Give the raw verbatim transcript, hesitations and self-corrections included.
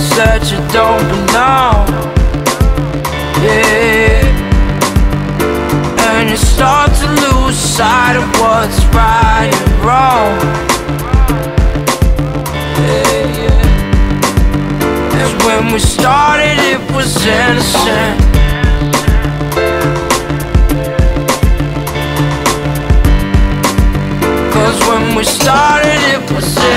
place that you don't belong. Yeah. And you start to lose sight of what's right and wrong. Yeah, yeah. And when we started it was innocent. Cause when we started it was innocent.